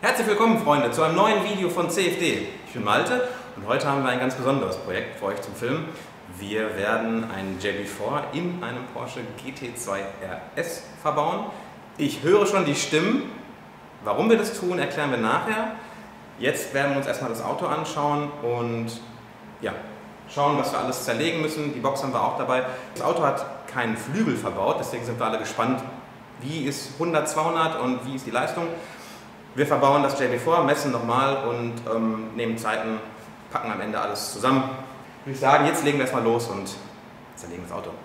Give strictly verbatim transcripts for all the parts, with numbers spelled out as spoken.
Herzlich willkommen, Freunde, zu einem neuen Video von C F D. Ich bin Malte und heute haben wir ein ganz besonderes Projekt für euch zum Filmen. Wir werden einen J B vier in einem Porsche G T zwei R S verbauen. Ich höre schon die Stimmen. Warum wir das tun, erklären wir nachher. Jetzt werden wir uns erstmal das Auto anschauen und ja, schauen, was wir alles zerlegen müssen. Die Box haben wir auch dabei. Das Auto hat keinen Flügel verbaut, deswegen sind wir alle gespannt, wie ist hundert, zweihundert und wie ist die Leistung. Wir verbauen das J B vier, messen nochmal und ähm, nehmen Zeiten, packen am Ende alles zusammen. Würde ich sagen, jetzt legen wir erstmal los und zerlegen das Auto.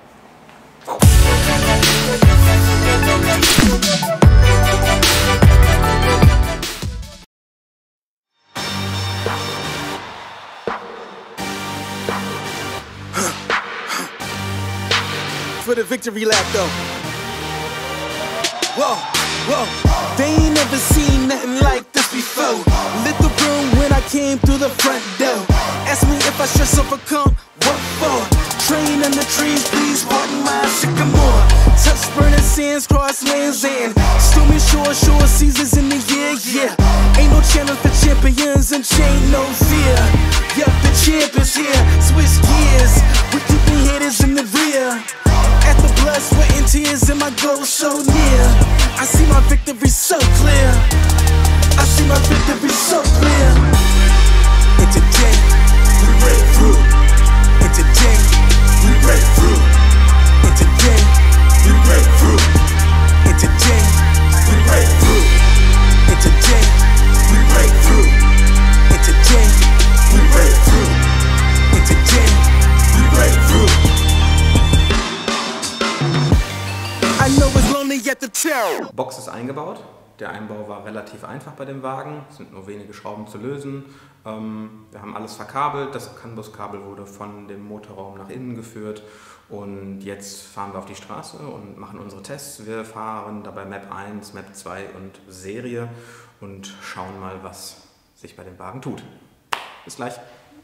For the victory lap though. Whoa, whoa. They ain't never seen nothing like this before. Lit the room when I came through the front door. Ask me if I stress overcome, what for? Train in the trees, please pardon my sycamore. Touch burning sands, cross lands and stormy shore, shore seasons in the year, yeah. Ain't no challenge for champions and chain no fear. Yup, the champ is here, switch gears. We keeping haters in the rear. At the blood, sweat and tears and my goal so near. I see my victory so clear. I see my victory so clear. And today, we break through. And today, we break through. And today, we break through. And today, we break through. And today, we break through. And today, we break through. And today, we break through. I know it's lonely at the town. Box ist eingebaut. Der Einbau war relativ einfach bei dem Wagen. Es sind nur wenige Schrauben zu lösen. Ähm, wir haben alles verkabelt. Das CAN-Bus-Kabel wurde von dem Motorraum nach innen geführt. Und jetzt fahren wir auf die Straße und machen unsere Tests. Wir fahren dabei Map eins, Map zwei und Serie und schauen mal, was sich bei dem Wagen tut. Bis gleich.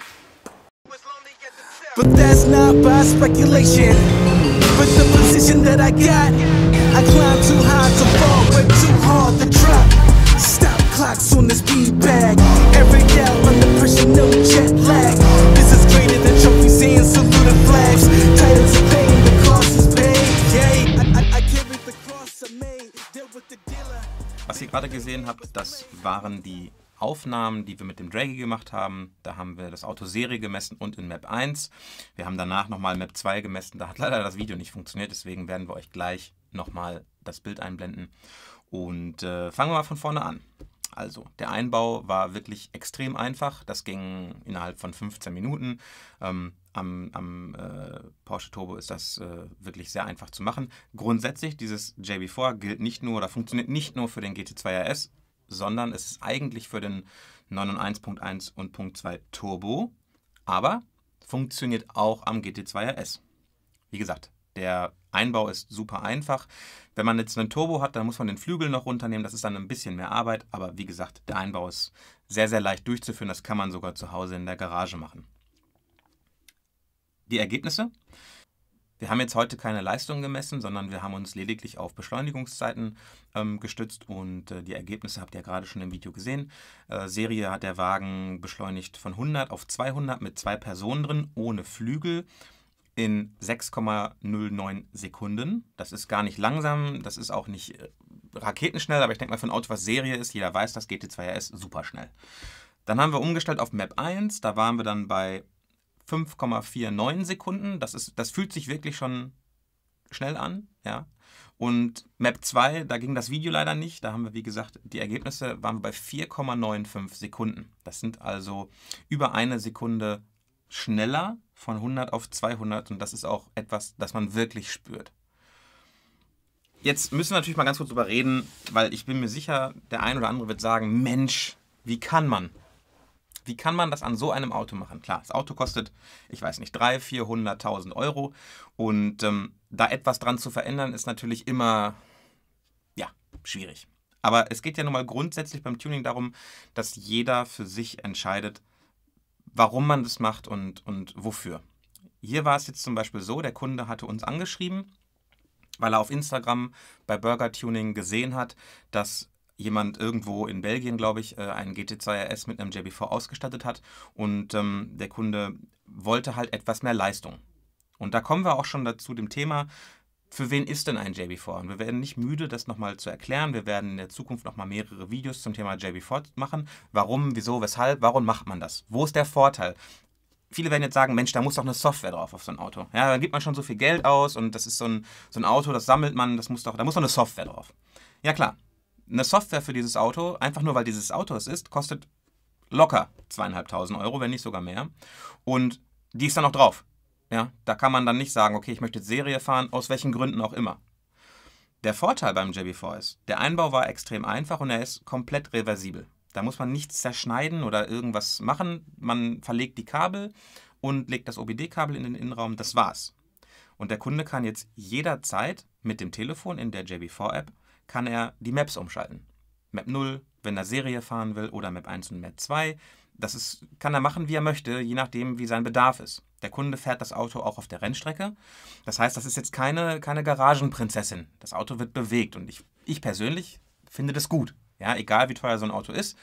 But that's not by speculation. But the position that I got, I climb too high to fall, but too hard to drop. Stop clocks on the speed bag. Every hour under pressure, no jet lag. This is greater than trophies and saluted flags. Titles are paid, the cost is paid. Yeah, I, I, I carried the cross I made. Deal with the dealer. Was ihr gerade gesehen habt, das waren die Aufnahmen, die wir mit dem Draggy gemacht haben. Da haben wir das Auto Serie gemessen und in Map eins. Wir haben danach nochmal Map zwei gemessen. Da hat leider das Video nicht funktioniert, deswegen werden wir euch gleich nochmal das Bild einblenden. Und äh, fangen wir mal von vorne an. Also, der Einbau war wirklich extrem einfach. Das ging innerhalb von fünfzehn Minuten. Ähm, am am äh, Porsche Turbo ist das äh, wirklich sehr einfach zu machen. Grundsätzlich, dieses J B vier gilt nicht nur oder funktioniert nicht nur für den G T zwei R S, sondern es ist eigentlich für den neun eins Punkt eins und Punkt zwei Turbo, aber funktioniert auch am G T zwei R S. Wie gesagt, der Einbau ist super einfach. Wenn man jetzt einen Turbo hat, dann muss man den Flügel noch runternehmen, das ist dann ein bisschen mehr Arbeit, aber wie gesagt, der Einbau ist sehr, sehr leicht durchzuführen, das kann man sogar zu Hause in der Garage machen. Die Ergebnisse? Wir haben jetzt heute keine Leistung gemessen, sondern wir haben uns lediglich auf Beschleunigungszeiten ähm, gestützt und äh, die Ergebnisse habt ihr gerade schon im Video gesehen. Äh, Serie hat der Wagen beschleunigt von hundert auf zweihundert mit zwei Personen drin, ohne Flügel, in sechs Komma null neun Sekunden. Das ist gar nicht langsam, das ist auch nicht äh, raketenschnell, aber ich denke mal für ein Auto, was Serie ist, jeder weiß, das G T zwei R S super schnell. Dann haben wir umgestellt auf Map eins, da waren wir dann bei fünf Komma neunundvierzig Sekunden, das, ist, das fühlt sich wirklich schon schnell an, ja. Und Map zwei, da ging das Video leider nicht, da haben wir, wie gesagt, die Ergebnisse waren wir bei vier Komma fünfundneunzig Sekunden. Das sind also über eine Sekunde schneller von hundert auf zweihundert und das ist auch etwas, das man wirklich spürt. Jetzt müssen wir natürlich mal ganz kurz drüber reden, weil ich bin mir sicher, der ein oder andere wird sagen, Mensch, wie kann man? Wie kann man das an so einem Auto machen? Klar, das Auto kostet, ich weiß nicht, dreihunderttausend, vierhunderttausend Euro. Und ähm, da etwas dran zu verändern, ist natürlich immer, ja, schwierig. Aber es geht ja nun mal grundsätzlich beim Tuning darum, dass jeder für sich entscheidet, warum man das macht und, und wofür. Hier war es jetzt zum Beispiel so, der Kunde hatte uns angeschrieben, weil er auf Instagram bei Burger Tuning gesehen hat, dass jemand irgendwo in Belgien, glaube ich, einen G T zwei R S mit einem J B vier ausgestattet hat und ähm, der Kunde wollte halt etwas mehr Leistung. Und da kommen wir auch schon dazu dem Thema, für wen ist denn ein J B vier? Und wir werden nicht müde, das nochmal zu erklären. Wir werden in der Zukunft nochmal mehrere Videos zum Thema J B vier machen. Warum, wieso, weshalb, warum macht man das? Wo ist der Vorteil? Viele werden jetzt sagen, Mensch, da muss doch eine Software drauf auf so ein Auto. Ja, da gibt man schon so viel Geld aus und das ist so ein, so ein Auto, das sammelt man, das muss doch, da muss doch eine Software drauf. Ja klar, eine Software für dieses Auto, einfach nur weil dieses Auto es ist, kostet locker zweieinhalbtausend Euro, wenn nicht sogar mehr. Und die ist dann noch drauf. Ja, da kann man dann nicht sagen, okay, ich möchte jetzt Serie fahren, aus welchen Gründen auch immer. Der Vorteil beim J B vier ist, der Einbau war extrem einfach und er ist komplett reversibel. Da muss man nichts zerschneiden oder irgendwas machen. Man verlegt die Kabel und legt das O B D-Kabel in den Innenraum, das war's. Und der Kunde kann jetzt jederzeit mit dem Telefon in der J B vier App kann er die Maps umschalten. Map null, wenn er Serie fahren will, oder Map eins und Map zwei. Das ist, kann er machen, wie er möchte, je nachdem, wie sein Bedarf ist. Der Kunde fährt das Auto auch auf der Rennstrecke. Das heißt, das ist jetzt keine, keine Garagenprinzessin. Das Auto wird bewegt und ich, ich persönlich finde das gut. Ja, egal wie teuer so ein Auto ist.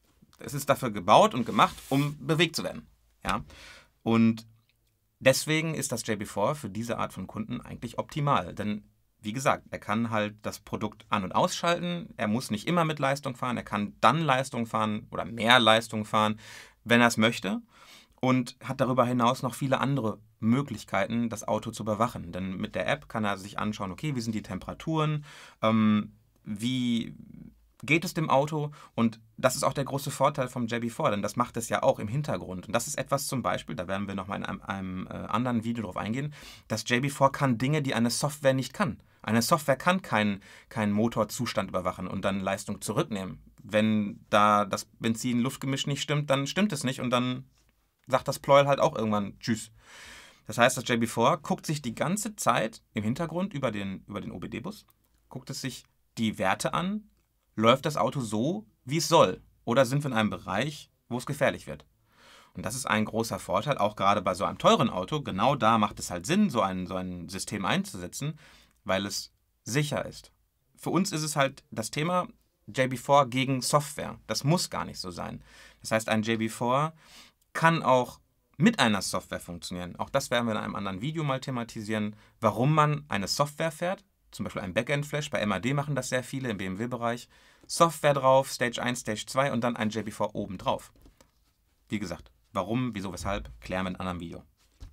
Es ist dafür gebaut und gemacht, um bewegt zu werden. Ja? Und deswegen ist das J B vier für diese Art von Kunden eigentlich optimal. Denn wie gesagt, er kann halt das Produkt an- und ausschalten. Er muss nicht immer mit Leistung fahren. Er kann dann Leistung fahren oder mehr Leistung fahren, wenn er es möchte. Und hat darüber hinaus noch viele andere Möglichkeiten, das Auto zu überwachen. Denn mit der App kann er sich anschauen, okay, wie sind die Temperaturen, ähm, wie geht es dem Auto? Und das ist auch der große Vorteil vom J B vier, denn das macht es ja auch im Hintergrund. Und das ist etwas zum Beispiel, da werden wir nochmal in einem, einem äh, anderen Video drauf eingehen, das J B vier kann Dinge, die eine Software nicht kann. Eine Software kann keinen keinen Motorzustand überwachen und dann Leistung zurücknehmen. Wenn da das Benzin-Luftgemisch nicht stimmt, dann stimmt es nicht und dann sagt das Pleuel halt auch irgendwann Tschüss. Das heißt, das J B vier guckt sich die ganze Zeit im Hintergrund über den, über den O B D-Bus, guckt es sich die Werte an, läuft das Auto so, wie es soll? Oder sind wir in einem Bereich, wo es gefährlich wird? Und das ist ein großer Vorteil, auch gerade bei so einem teuren Auto. Genau da macht es halt Sinn, so ein, so ein System einzusetzen, weil es sicher ist. Für uns ist es halt das Thema J B vier gegen Software. Das muss gar nicht so sein. Das heißt, ein J B vier kann auch mit einer Software funktionieren. Auch das werden wir in einem anderen Video mal thematisieren, warum man eine Software fährt. Zum Beispiel ein Backend-Flash, bei M A D machen das sehr viele im B M W-Bereich. Software drauf, Stage eins, Stage zwei und dann ein J B vier oben drauf. Wie gesagt, warum, wieso, weshalb, klären wir in einem anderen Video.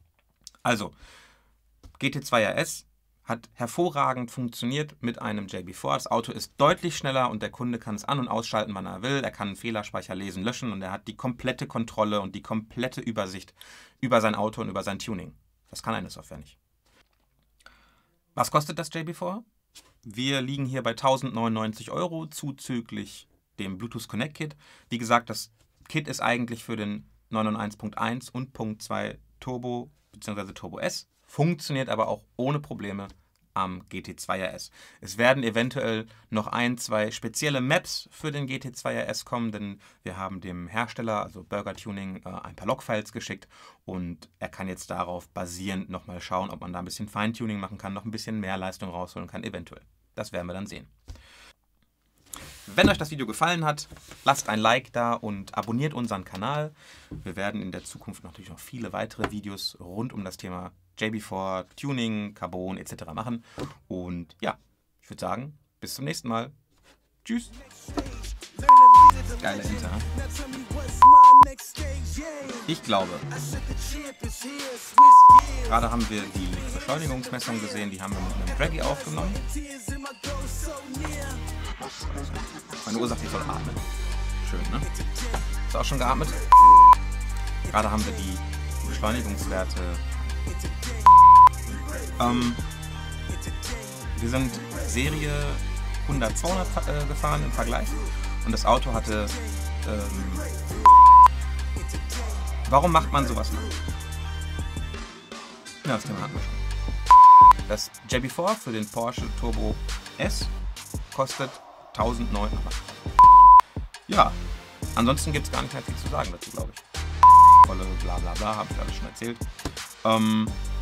Also, G T zwei R S hat hervorragend funktioniert mit einem J B vier. Das Auto ist deutlich schneller und der Kunde kann es an- und ausschalten, wann er will. Er kann einen Fehlerspeicher lesen, löschen und er hat die komplette Kontrolle und die komplette Übersicht über sein Auto und über sein Tuning. Das kann eine Software nicht. Was kostet das J B vier? Wir liegen hier bei tausendneunundneunzig Euro zuzüglich dem Bluetooth Connect Kit. Wie gesagt, das Kit ist eigentlich für den neun null eins Punkt eins und Punkt zwei Turbo bzw. Turbo S, funktioniert aber auch ohne Probleme am G T zwei R S. Es werden eventuell noch ein, zwei spezielle Maps für den G T zwei R S kommen, denn wir haben dem Hersteller, also Burger Tuning, ein paar Logfiles geschickt und er kann jetzt darauf basierend nochmal schauen, ob man da ein bisschen Feintuning machen kann, noch ein bisschen mehr Leistung rausholen kann, eventuell. Das werden wir dann sehen. Wenn euch das Video gefallen hat, lasst ein Like da und abonniert unseren Kanal. Wir werden in der Zukunft natürlich noch viele weitere Videos rund um das Thema J B vier, Tuning, Carbon et cetera machen. Und ja, ich würde sagen, bis zum nächsten Mal. Tschüss. Geile Enter. Ich glaube, gerade haben wir die Beschleunigungsmessung gesehen, die haben wir mit einem Draggy aufgenommen. Meine Ursache, ich soll atmen. Schön, ne? Hast du auch schon geatmet? Gerade haben wir die Beschleunigungswerte. Ähm, wir sind Serie hundert, zweihundert äh, gefahren im Vergleich und das Auto hatte... Ähm, warum macht man sowas noch? Ja, das Thema hatten wir schon. Das J B vier für den Porsche Turbo S kostet tausendneunhundert. Ja, ansonsten gibt es gar nicht mehr viel zu sagen dazu, glaube ich. Volle bla bla bla, habe ich alles schon erzählt. Ähm,